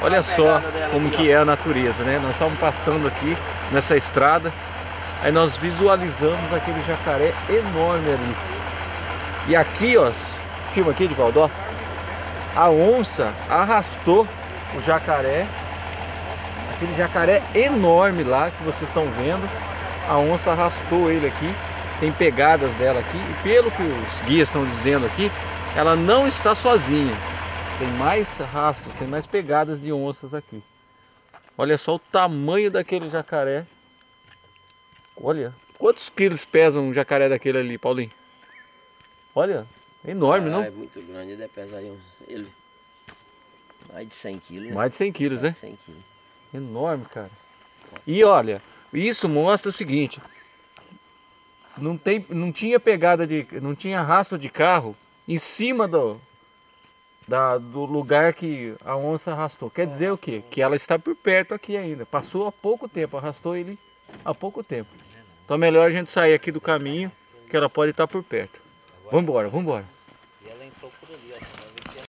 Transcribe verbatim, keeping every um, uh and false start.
Olha só como que é a natureza, né? Nós estamos passando aqui nessa estrada, aí nós visualizamos aquele jacaré enorme ali. E aqui, ó, filma aqui de Valdó, a onça arrastou o jacaré, aquele jacaré enorme lá que vocês estão vendo. A onça arrastou ele aqui, tem pegadas dela aqui, e pelo que os guias estão dizendo aqui, ela não está sozinha. Tem mais rastros, tem mais pegadas de onças aqui. Olha só o tamanho daquele jacaré. Olha, quantos quilos pesa um jacaré daquele ali, Paulinho? Olha, é enorme, ah, não? É muito grande, deve pesar aí uns, ele, mais de cem quilos. Né? Mais de cem quilos, mais né? De cem quilos. Enorme, cara. E olha, isso mostra o seguinte: não, tem, não tinha pegada de, não tinha rastro de carro em cima do, da, do lugar que a onça arrastou. Quer dizer o quê? Que ela está por perto aqui ainda. Passou há pouco tempo, arrastou ele há pouco tempo. Então é melhor a gente sair aqui do caminho, que ela pode estar por perto. Vamos embora, vamos embora.